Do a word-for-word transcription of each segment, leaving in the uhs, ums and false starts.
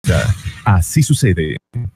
Así sucede.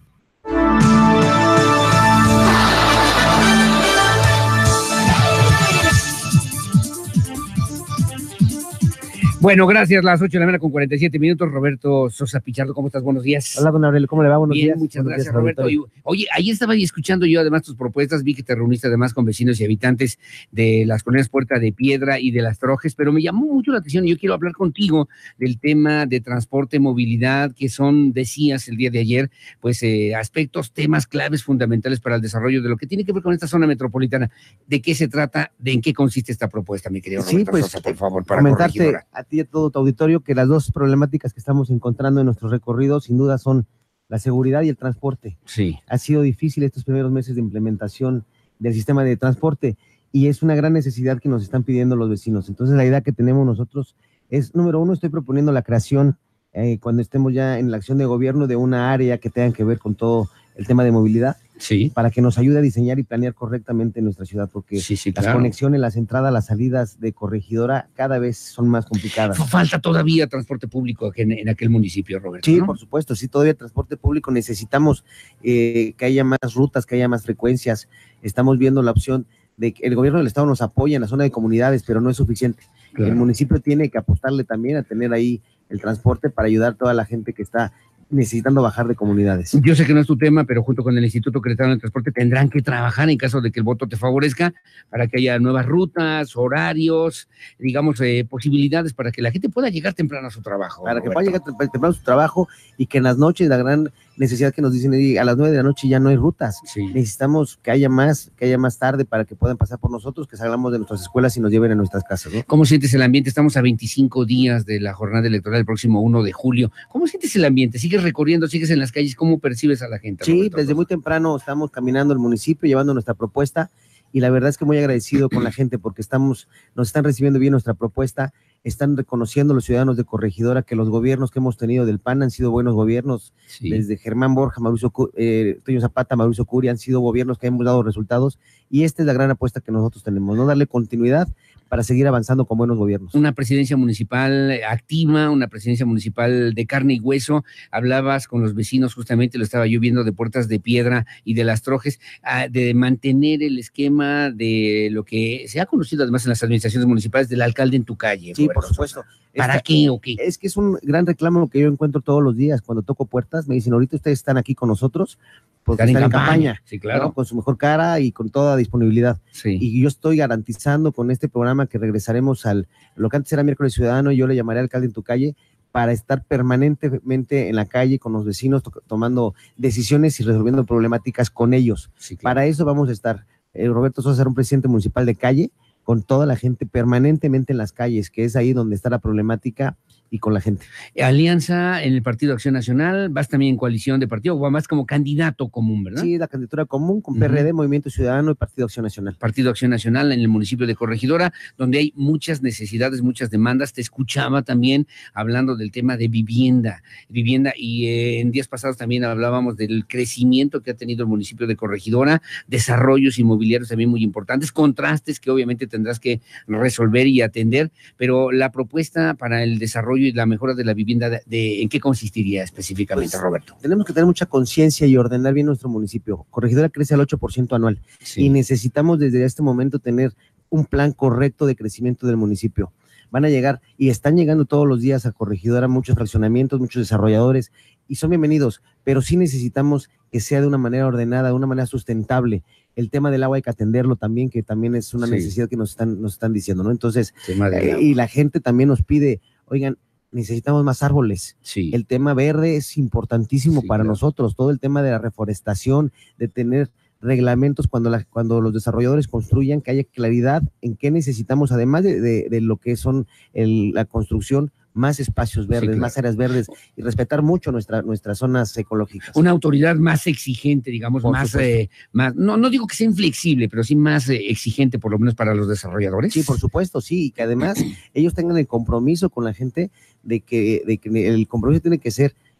Bueno, gracias. Las ocho de la mañana con cuarenta y siete minutos. Roberto Sosa Pichardo, ¿cómo estás? Buenos días. Hola, don Aurelio, ¿cómo le va? Buenos Bien, días. muchas Buenos gracias, días, Roberto. Oye, oye, ahí estaba escuchando yo además tus propuestas, vi que te reuniste además con vecinos y habitantes de las colonias Puerta de Piedra y de Las Trojes, pero me llamó mucho la atención y yo quiero hablar contigo del tema de transporte, movilidad, que son, decías el día de ayer, pues eh, aspectos, temas claves fundamentales para el desarrollo de lo que tiene que ver con esta zona metropolitana. ¿De qué se trata? ¿De en qué consiste esta propuesta, mi querido Roberto sí, pues, Sosa, por favor, para comentarte Corregidora? A ti y a todo tu auditorio que las dos problemáticas que estamos encontrando en nuestros recorridos sin duda son la seguridad y el transporte. Sí. Ha sido difícil estos primeros meses de implementación del sistema de transporte y es una gran necesidad que nos están pidiendo los vecinos. Entonces la idea que tenemos nosotros es, número uno, estoy proponiendo la creación, eh, cuando estemos ya en la acción de gobierno, de una área que tenga que ver con todo el tema de movilidad. Sí. Para que nos ayude a diseñar y planear correctamente nuestra ciudad, porque sí, sí, las claro. conexiones, las entradas, las salidas de Corregidora cada vez son más complicadas. Falta todavía transporte público en, en aquel municipio, Roberto. Sí, ¿no? por supuesto, sí, todavía transporte público. Necesitamos eh, que haya más rutas, que haya más frecuencias. Estamos viendo la opción de que el gobierno del estado nos apoya en la zona de comunidades, pero no es suficiente. Claro. El municipio tiene que apostarle también a tener ahí el transporte para ayudar a toda la gente que está necesitando bajar de comunidades. Yo sé que no es tu tema, pero junto con el Instituto Queretano del Transporte tendrán que trabajar en caso de que el voto te favorezca para que haya nuevas rutas, horarios, digamos, eh, posibilidades para que la gente pueda llegar temprano a su trabajo. Para Roberto. que pueda llegar temprano a su trabajo y que en las noches, la gran necesidad que nos dicen, a las nueve de la noche ya no hay rutas. Sí. Necesitamos que haya más, que haya más tarde para que puedan pasar por nosotros, que salgamos de nuestras escuelas y nos lleven a nuestras casas, ¿no? ¿Cómo sientes el ambiente? Estamos a veinticinco días de la jornada electoral el próximo uno de julio. ¿Cómo sientes el ambiente? ¿Sigues recorriendo, sigues en las calles? ¿Cómo percibes a la gente? Sí, Roberto? desde muy temprano estamos caminando el municipio, llevando nuestra propuesta, y la verdad es que muy agradecido con la gente porque estamos, nos están recibiendo bien nuestra propuesta, están reconociendo los ciudadanos de Corregidora que los gobiernos que hemos tenido del P A N han sido buenos gobiernos, sí. Desde Germán Borja, Mauricio, eh, Toño Zapata, Mauricio Curi, han sido gobiernos que hemos dado resultados, y esta es la gran apuesta que nosotros tenemos, no darle continuidad para seguir avanzando con buenos gobiernos. Una presidencia municipal activa, una presidencia municipal de carne y hueso. Hablabas con los vecinos, justamente lo estaba yo viendo, de Puertas de Piedra y de Las Trojes, de mantener el esquema de lo que se ha conocido además en las administraciones municipales del alcalde en tu calle. Sí, Roberto, por supuesto. ¿Para Esta, qué o qué? Es que es un gran reclamo que yo encuentro todos los días cuando toco puertas. Me dicen, ahorita ustedes están aquí con nosotros porque están, están en campaña, campaña sí, claro. ¿no? Con su mejor cara y con toda disponibilidad. Sí. Y yo estoy garantizando con este programa que regresaremos al, lo que antes era Miércoles Ciudadano, y yo le llamaré alcalde en tu calle, para estar permanentemente en la calle con los vecinos, to tomando decisiones y resolviendo problemáticas con ellos. Sí, claro. Para eso vamos a estar. Eh, Roberto Sosa será un presidente municipal de calle, con toda la gente permanentemente en las calles, que es ahí donde está la problemática, y con la gente. Alianza en el Partido Acción Nacional, vas también en coalición de partido, o más como candidato común, ¿verdad? Sí, la candidatura común con uh-huh. P R D, Movimiento Ciudadano y Partido Acción Nacional. Partido Acción Nacional en el municipio de Corregidora, donde hay muchas necesidades, muchas demandas. Te escuchaba también hablando del tema de vivienda, vivienda, y eh, en días pasados también hablábamos del crecimiento que ha tenido el municipio de Corregidora, desarrollos inmobiliarios también muy importantes, contrastes que obviamente tendrás que resolver y atender, pero la propuesta para el desarrollo y la mejora de la vivienda, de, de, ¿en qué consistiría específicamente, pues, Roberto? Tenemos que tener mucha conciencia y ordenar bien nuestro municipio. Corregidora crece al ocho por ciento anual, sí. Y necesitamos desde este momento tener un plan correcto de crecimiento del municipio. Van a llegar, y están llegando todos los días a Corregidora muchos fraccionamientos, muchos desarrolladores, y son bienvenidos, pero sí necesitamos que sea de una manera ordenada, de una manera sustentable. El tema del agua hay que atenderlo también, que también es una sí. necesidad que nos están, nos están diciendo, ¿no? Entonces, eh, y la gente también nos pide, oigan, necesitamos más árboles. Sí. El tema verde es importantísimo sí, para claro. nosotros, todo el tema de la reforestación, de tener reglamentos cuando, la, cuando los desarrolladores construyan, que haya claridad en qué necesitamos, además de, de, de lo que son el, la construcción, más espacios verdes, sí, claro. más áreas verdes, y respetar mucho nuestra, nuestras zonas ecológicas. Una autoridad más exigente, digamos, por más, eh, más no, no digo que sea inflexible, pero sí más eh, exigente, por lo menos para los desarrolladores. Sí, por supuesto, sí, y que además ellos tengan el compromiso con la gente de que, de que el compromiso tiene que ser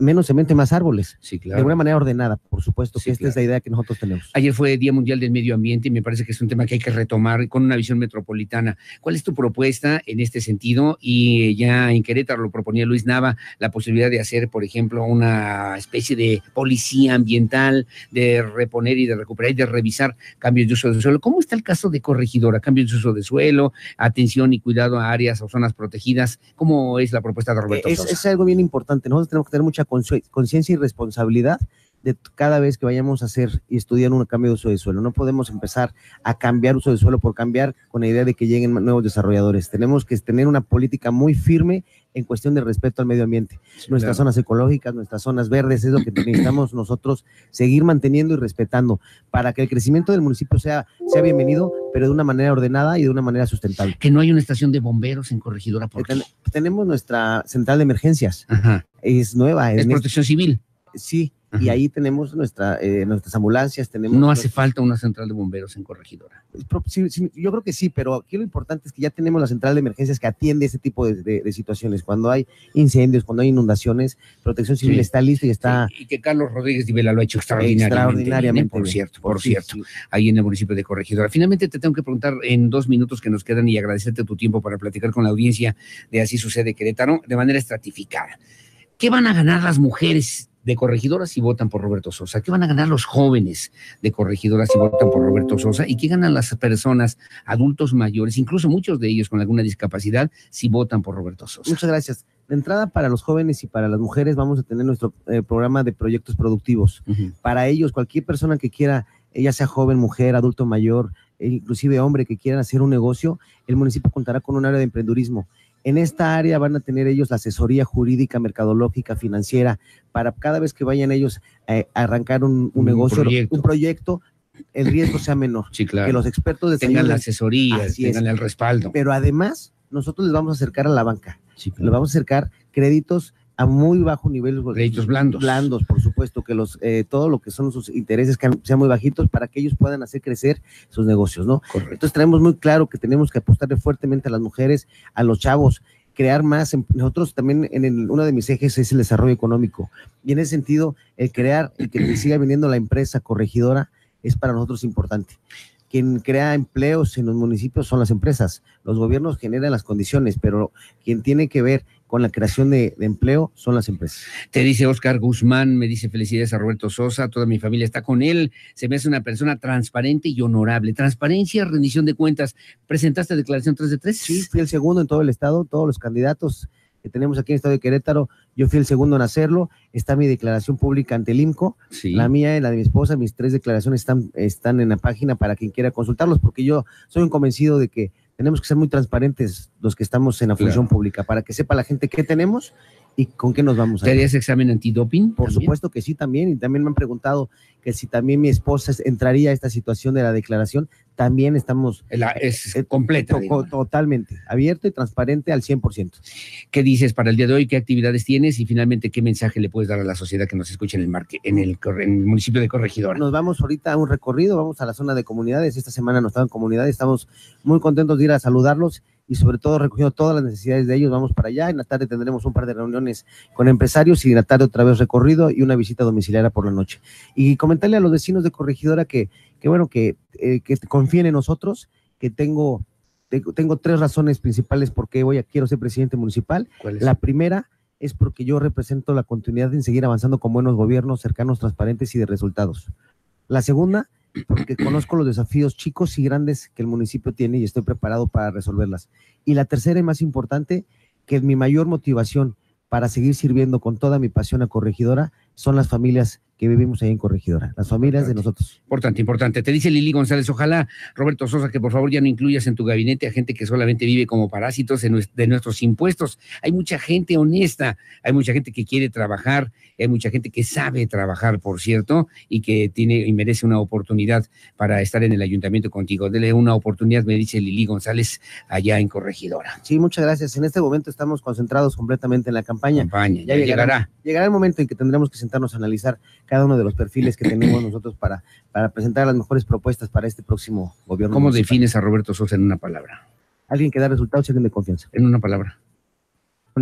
menos cemento y más árboles. Sí, claro. De una manera ordenada, por supuesto, que Sí, esta claro. es la idea que nosotros tenemos. Ayer fue Día Mundial del Medio Ambiente y me parece que es un tema que hay que retomar con una visión metropolitana. ¿Cuál es tu propuesta en este sentido? Y ya en Querétaro lo proponía Luis Nava, la posibilidad de hacer, por ejemplo, una especie de policía ambiental, de reponer y de recuperar y de revisar cambios de uso de suelo. ¿Cómo está el caso de Corregidora? Cambios de uso de suelo, atención y cuidado a áreas o zonas protegidas. ¿Cómo es la propuesta de Roberto Es, Sosa? es algo bien importante. Nosotros tenemos que tener mucha conciencia y responsabilidad de cada vez que vayamos a hacer y estudiar un cambio de uso de suelo. No podemos empezar a cambiar uso de suelo por cambiar con la idea de que lleguen nuevos desarrolladores. Tenemos que tener una política muy firme en cuestión de respeto al medio ambiente. Sí, nuestras claro. zonas ecológicas, nuestras zonas verdes, es lo que necesitamos nosotros seguir manteniendo y respetando para que el crecimiento del municipio sea, sea bienvenido, pero de una manera ordenada y de una manera sustentable. Que no hay una estación de bomberos en Corregidora. ¿Por qué? Ten, tenemos nuestra central de emergencias. Ajá. Es nueva. Es protección este, civil. Sí. Ajá. Y ahí tenemos nuestra, eh, nuestras ambulancias. Tenemos no nuestros... hace falta una central de bomberos en Corregidora. Sí, sí, yo creo que sí, pero aquí lo importante es que ya tenemos la central de emergencias que atiende ese tipo de, de, de situaciones. Cuando hay incendios, cuando hay inundaciones, Protección Civil sí. está lista y está... Sí, y que Carlos Rodríguez de Vela lo ha hecho extraordinariamente, extraordinariamente bien, por bien. cierto, por, por cierto, sí, sí. ahí en el municipio de Corregidora. Finalmente te tengo que preguntar en dos minutos que nos quedan y agradecerte tu tiempo para platicar con la audiencia de Así Sucede Querétaro de manera estratificada. ¿Qué van a ganar las mujeres de Corregidora si votan por Roberto Sosa? ¿Qué van a ganar los jóvenes de Corregidora si votan por Roberto Sosa? ¿Y qué ganan las personas, adultos mayores, incluso muchos de ellos con alguna discapacidad, si votan por Roberto Sosa? Muchas gracias. De entrada, para los jóvenes y para las mujeres vamos a tener nuestro eh, programa de proyectos productivos. Uh-huh. Para ellos, cualquier persona que quiera, ya sea joven, mujer, adulto mayor, inclusive hombre que quieran hacer un negocio, el municipio contará con un área de emprendurismo. En esta área van a tener ellos la asesoría jurídica, mercadológica, financiera, para cada vez que vayan ellos eh, a arrancar un, un, un negocio, proyecto. un proyecto, el riesgo sea menor. Sí, claro. Que los expertos de tengan la asesoría, tengan el respaldo. Pero además, nosotros les vamos a acercar a la banca. Sí, claro. Les vamos a acercar créditos a muy bajo nivel. Créditos blandos. Blandos, por supuesto, que los eh, todo lo que son sus intereses que sean muy bajitos para que ellos puedan hacer crecer sus negocios, ¿no? Correcto. Entonces tenemos muy claro que tenemos que apostarle fuertemente a las mujeres, a los chavos, crear más. Nosotros también, en el, uno de mis ejes es el desarrollo económico. Y en ese sentido, el crear y que siga viniendo la empresa Corregidora es para nosotros importante. Quien crea empleos en los municipios son las empresas. Los gobiernos generan las condiciones, pero quien tiene que ver con la creación de, de empleo son las empresas. Te dice Oscar Guzmán, me dice felicidades a Roberto Sosa, toda mi familia está con él, se me hace una persona transparente y honorable. Transparencia, rendición de cuentas. ¿Presentaste declaración tres de tres? Sí, fui el segundo en todo el estado, todos los candidatos que tenemos aquí en el estado de Querétaro, yo fui el segundo en hacerlo. Está mi declaración pública ante el I M C O, sí. La mía y la de mi esposa, mis tres declaraciones están, están en la página para quien quiera consultarlos, porque yo soy un convencido de que tenemos que ser muy transparentes los que estamos en la claro. función pública, para que sepa la gente qué tenemos y con qué nos vamos a ¿Te harías examen antidoping? Por ¿también? Supuesto que sí, también, y también me han preguntado que si también mi esposa entraría a esta situación de la declaración. También estamos... La, es eh, completa. To, totalmente, abierto y transparente al cien por ciento. ¿Qué dices para el día de hoy? ¿Qué actividades tienes? Y finalmente, ¿qué mensaje le puedes dar a la sociedad que nos escucha en el, marque, en el, en el municipio de Corregidora? Nos vamos ahorita a un recorrido, vamos a la zona de comunidades. Esta semana nos están en comunidades, estamos muy contentos de ir a saludarlos y sobre todo recogiendo todas las necesidades de ellos. Vamos para allá, en la tarde tendremos un par de reuniones con empresarios y en la tarde otra vez recorrido y una visita domiciliaria por la noche. Y comentarle a los vecinos de Corregidora que, que bueno, que, eh, que confíen en nosotros, que tengo, tengo, tengo tres razones principales por qué voy a, quiero ser presidente municipal. ¿Cuál es? La primera es porque yo represento la continuidad en seguir avanzando con buenos gobiernos, cercanos, transparentes y de resultados. La segunda, porque conozco los desafíos chicos y grandes que el municipio tiene y estoy preparado para resolverlas. Y la tercera y más importante, que mi mayor motivación para seguir sirviendo con toda mi pasión a Corregidora son las familias que vivimos ahí en Corregidora, las familias importante. de nosotros. Importante, importante. Te dice Lili González, ojalá, Roberto Sosa, que por favor ya no incluyas en tu gabinete a gente que solamente vive como parásitos en de nuestros impuestos. Hay mucha gente honesta, hay mucha gente que quiere trabajar, hay mucha gente que sabe trabajar, por cierto, y que tiene y merece una oportunidad para estar en el ayuntamiento contigo. Dele una oportunidad, me dice Lili González, allá en Corregidora. Sí, muchas gracias. En este momento estamos concentrados completamente en la campaña. Campaña, ya, ya llegará, llegará. Llegará el momento en que tendremos que sentarnos a analizar cada uno de los perfiles que tenemos nosotros para, para presentar las mejores propuestas para este próximo gobierno. ¿Cómo municipal. defines a Roberto Sosa en una palabra? Alguien que da resultados y alguien de confianza. En una palabra. Honesto.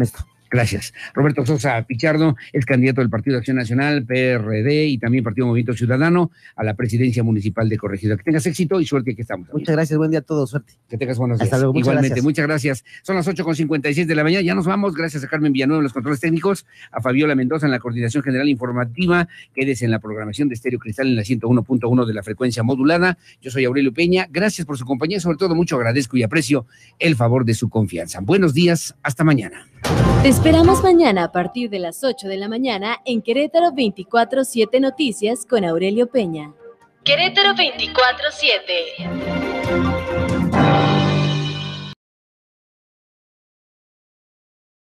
Gracias. Roberto Sosa Pichardo es candidato del Partido de Acción Nacional, P R D y también Partido Movimiento Ciudadano a la presidencia municipal de Corregidora. Que tengas éxito y suerte, que estamos. Muchas gracias, buen día a todos, suerte. Que tengas buenos días. Hasta luego, muchas Igualmente, gracias. muchas gracias. Son las ocho con cincuenta y seis de la mañana, ya nos vamos. Gracias a Carmen Villanueva en los controles técnicos, a Fabiola Mendoza en la coordinación general informativa. Quédese en la programación de Estéreo Cristal en la ciento uno punto uno de la frecuencia modulada. Yo soy Aurelio Peña. Gracias por su compañía y sobre todo mucho agradezco y aprecio el favor de su confianza. Buenos días, hasta mañana. Te esperamos mañana a partir de las ocho de la mañana en Querétaro veinticuatro siete Noticias con Aurelio Peña. Querétaro veinticuatro siete.